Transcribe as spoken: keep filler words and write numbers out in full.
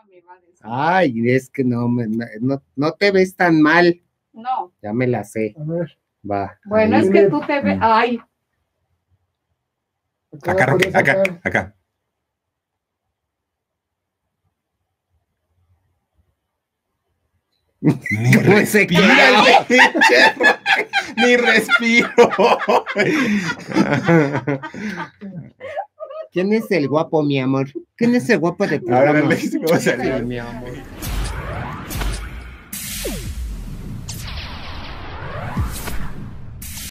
me va a decir. Ay, es que no, me, no, no te ves tan mal. No. Ya me la sé. A ver. Va. Bueno, ahí. es que tú te ves. Ay. Acá, Roque, acá, acá. Ni respiro. Ni respiro. ¿Quién es el guapo, mi amor? ¿Quién es el guapo de programa? Ahora, Alex, ¿cómo salió? Mi amor.